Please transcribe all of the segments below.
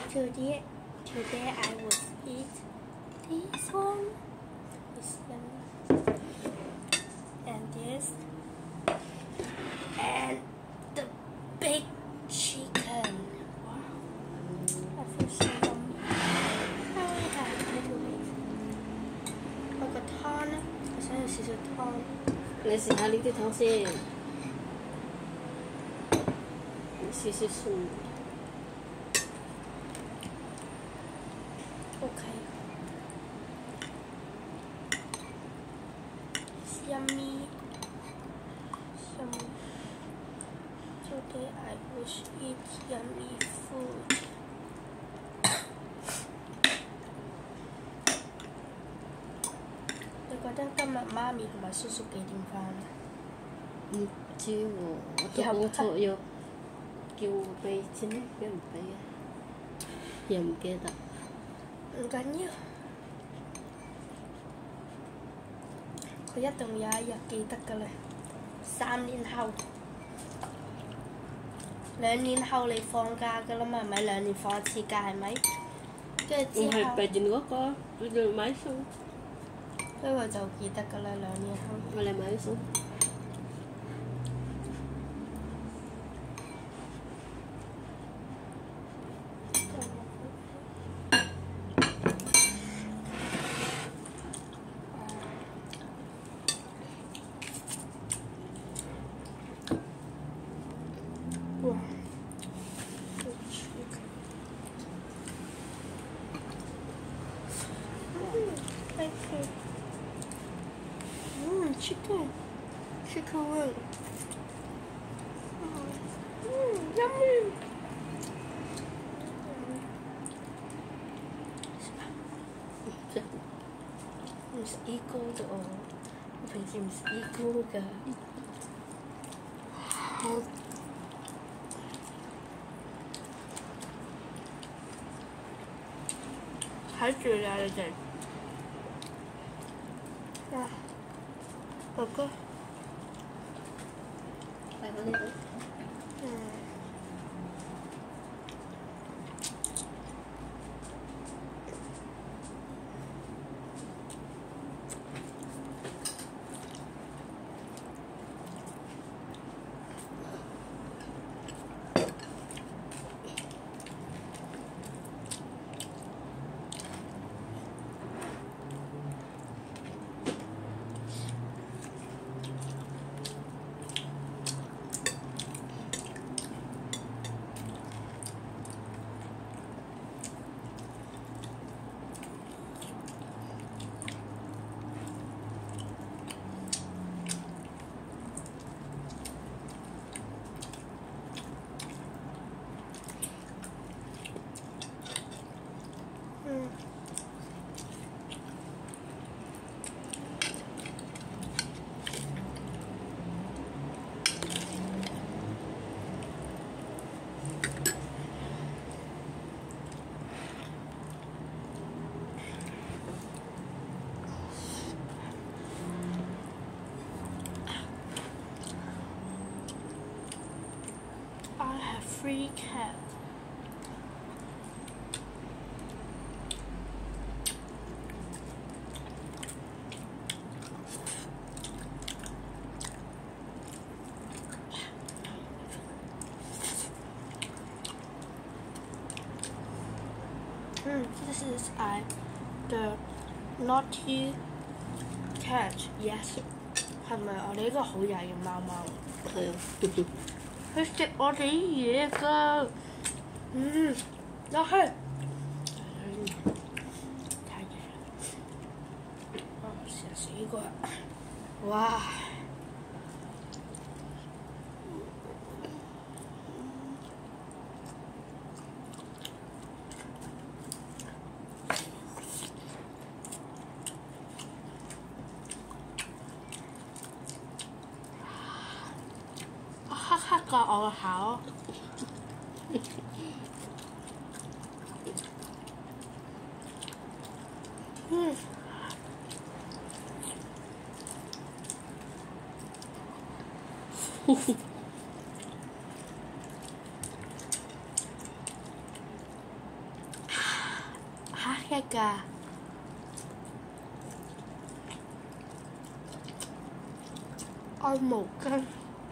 Today I will eat this one. It's yummy. And this. And the big chicken. Wow. I feel so yummy. I got汤呢，我想要試試湯。 你試下呢啲湯先，試試餸。 Okay. It's yummy. Yummy. Today I wish eat yummy food. 你覺得今日媽咪同埋叔叔幾點返啊？ 唔知喎，我昨日叫俾錢，俾唔俾啊？又唔記得。 唔緊要，佢一定有一日記得㗎啦。3年後、2年後你放假㗎啦嘛，係咪2年放一次假係咪？跟住之後， 我係備住嗰個，佢哋買餸。 跟住就記得㗎啦，2年後。 我嚟買餸。 哇！Thank you. Chicken wing. Yummy.唔食呢個啫喎，我平時唔食呢個㗎。睇住啦你哋。哇！哥哥。 嚟嗰啲。I have 3 cats. This is the naughty cat. Yes. 係咪我哋呢個好曳嘅貓貓？ 係啊。 佢食我哋啲嘢㗎。落去。太嘢啦！成日死過。哇！黑黑過我個口。 吃㗎。按毛巾。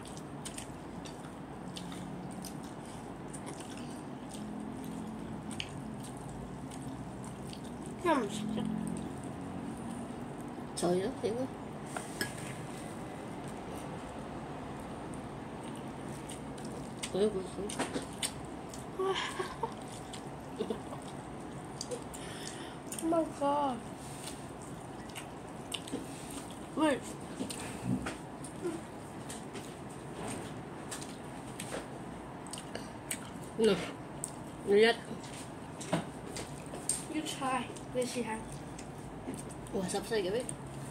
又唔食啫。 就係咯，點啊？我有個水。 Oh my god！喂。 嗱，你一。 You try，你試下。 哇，10歲嘅咩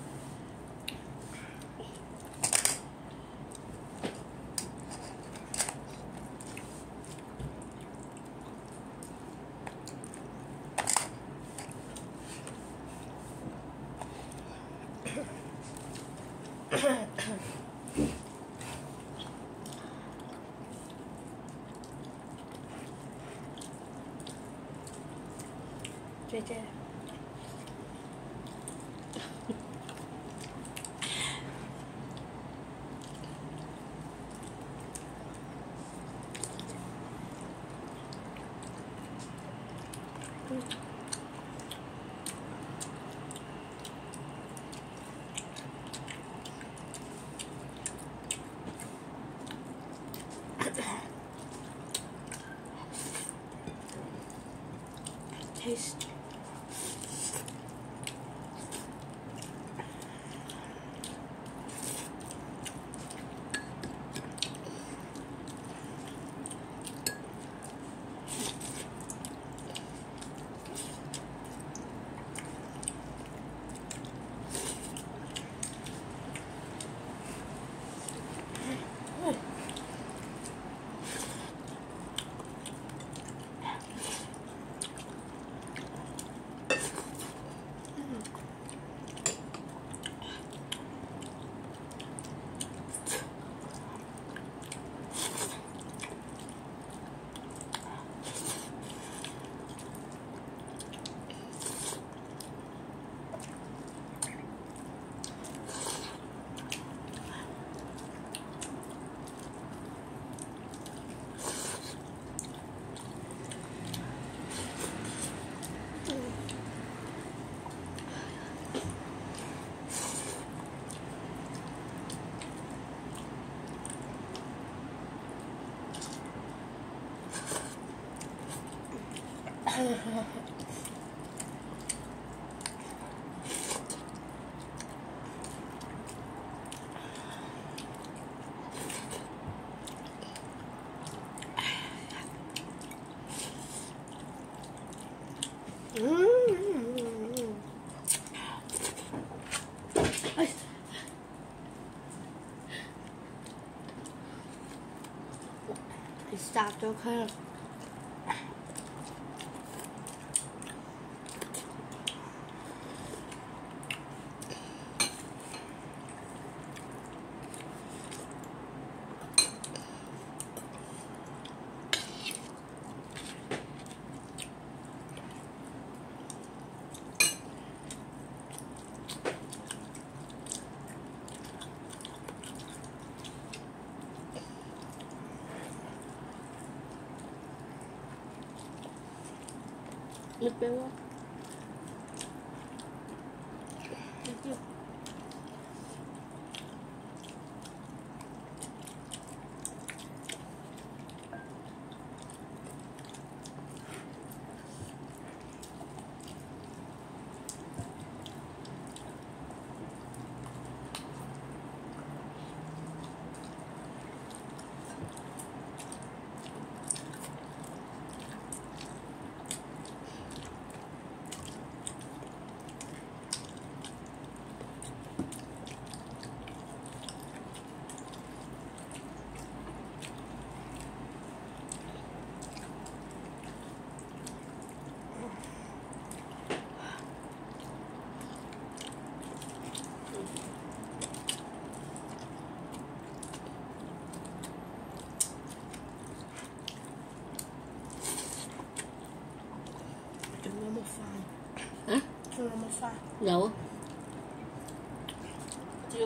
姐姐。Taste.你殺咗佢啦！ 你俾我。 飯？ 有啊， 有。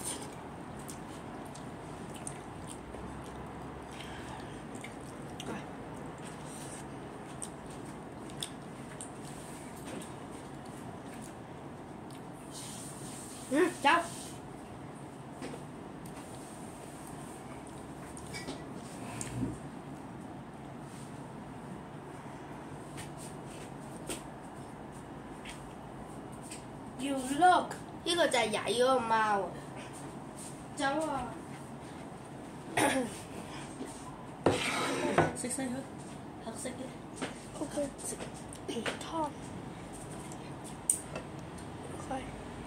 走。You look， 呢個就係曳嗰個貓。走啊！ 食晒佢，黑色嘅。 OK， 湯。快。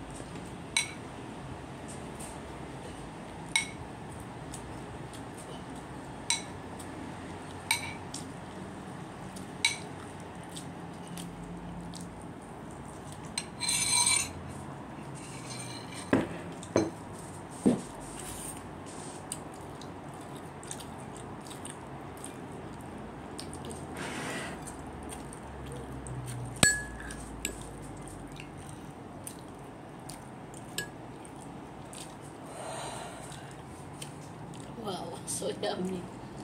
Wow, so yummy.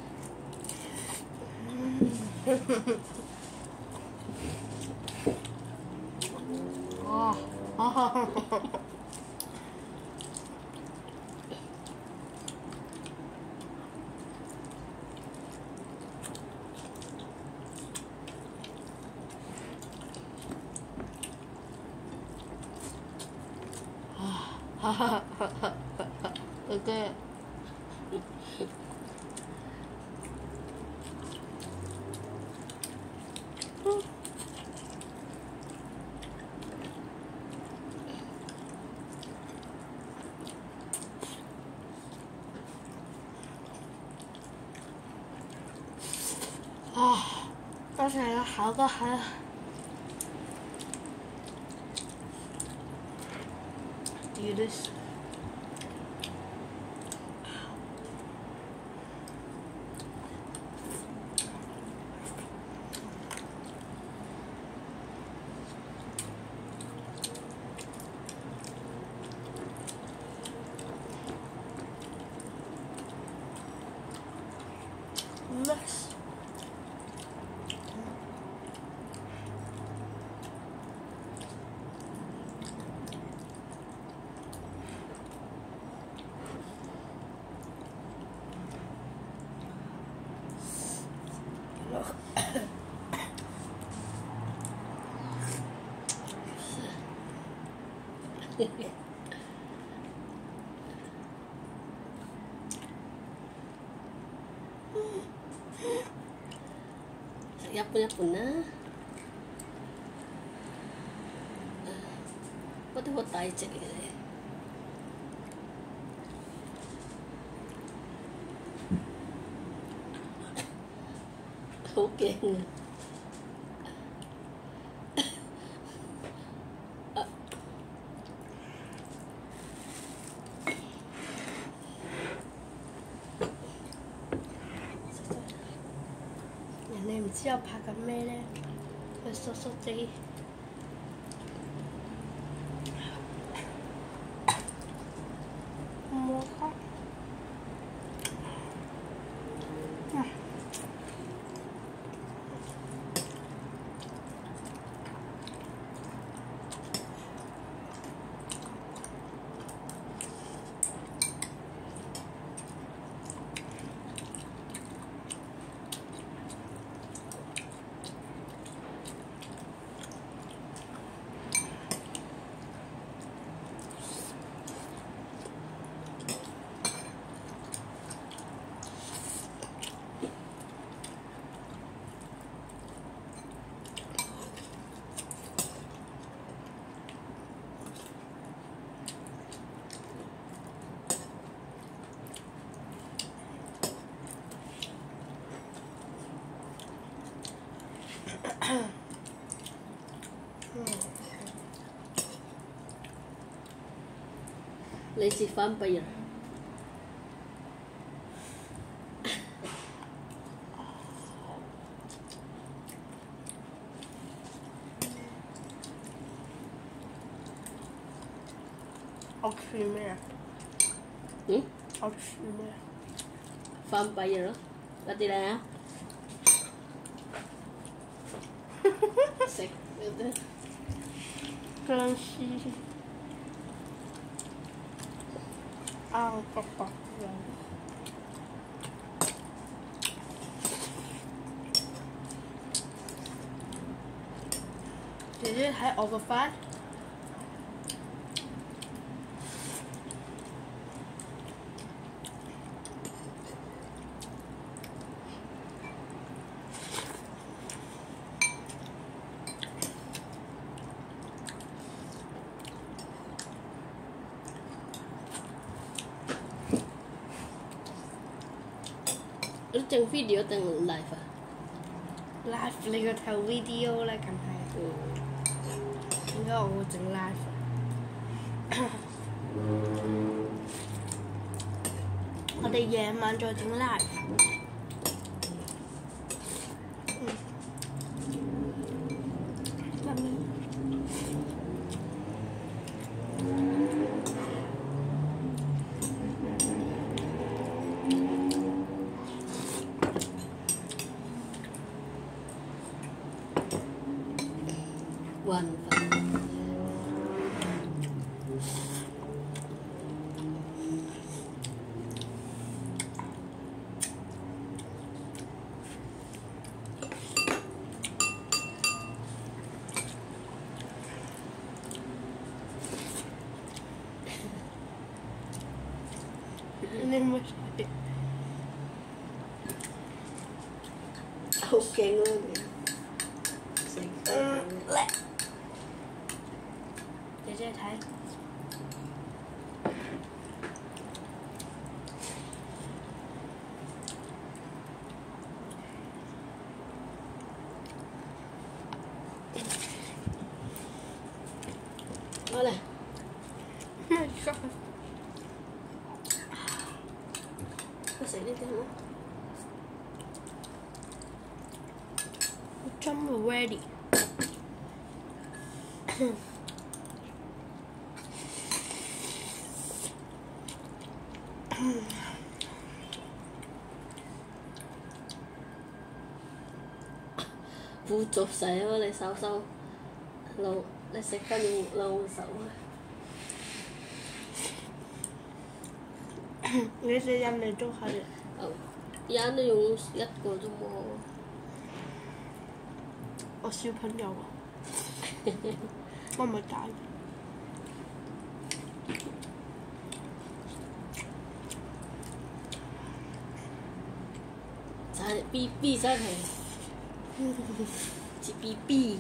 Okay. À, con này nó hảo quá hả? Do this. Mess. 食一半啦。嗰啲好大隻嘅，好驚啊！ 人哋唔知我拍緊咩咧，佢縮縮地。摸下。 你食翻俾人。 我吃咩啊？ 嗯， 我吃咩？ 翻白人咯，嗰啲咧，食嗰啲。 僵屍。硬卜卜嘅。姐姐睇我個飯。 你整 video 定 live 啊？ live 你個頭 video 咧，梗係。點解我會整 live？我哋夜晚再整 live。 雲粉。 你冇好勁啊！食叻。姐姐睇。 好嘞。 My God！ 我食呢啲好。 Jump ready。 污糟晒咯！你手攞你食緊用攞手啊！ 你食人哋都係。 人都用一個啫喎。 我小朋友啊，我唔係大人。 真係 BB 真係，似 BB。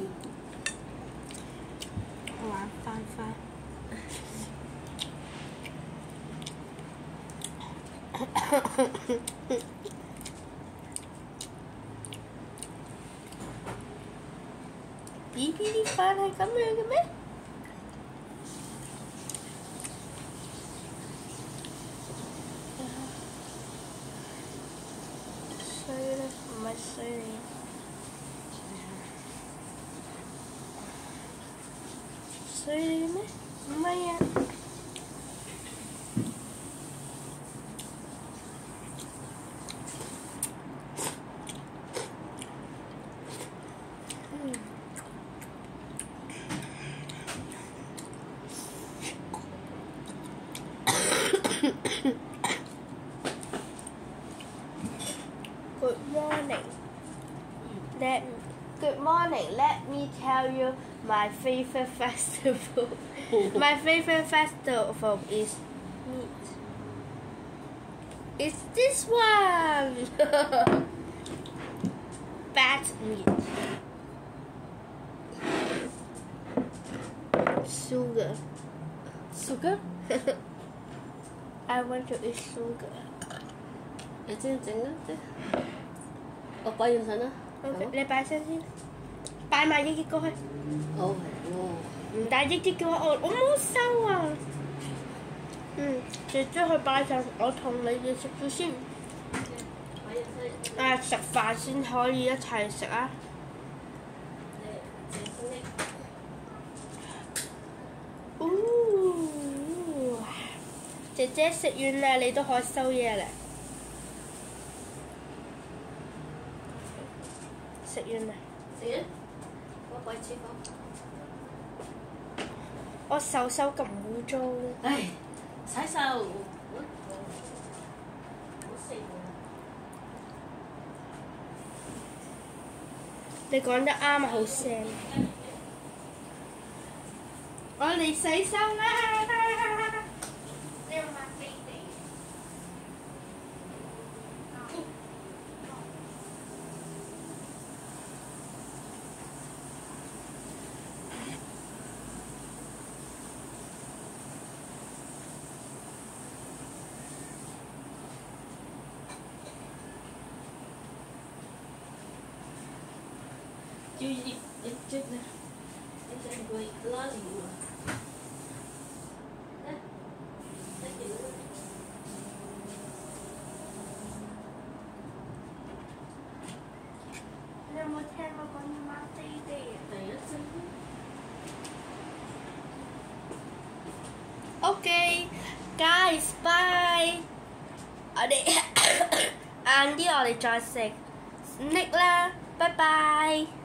玩翻翻。BB 啲飯係咁樣嘅咩？衰啦，唔係衰你。衰你咩？唔係啊。Good morning. Good morning. Let me tell you my favorite festival. My favorite festival is meat. It's this one. Bat meat. Sugar. Sugar？ I want to eat sugar. 你整啊！我擺完陣啦。 Okay，你擺先先，擺埋益益過去。 好係喎。 唔帶益益嘅話，我冇收啊。姐姐去擺陣，我同你哋食咗先。食飯先可以一齊食啊！ 姐姐食完啦，你都可以收嘢啦。食完啦。 食完，我去廚房。 我手咁污糟。 唉，洗手。好食喎！ 你講得啱啊，好聲。我嚟洗手啦！你要抹地地。 要一隻呢？一隻會拉住我。 你有冇聽我講要抹地地啊？ 第一隻。 OK, guys, bye。我哋晏啲我哋再食 snack 啦，拜拜。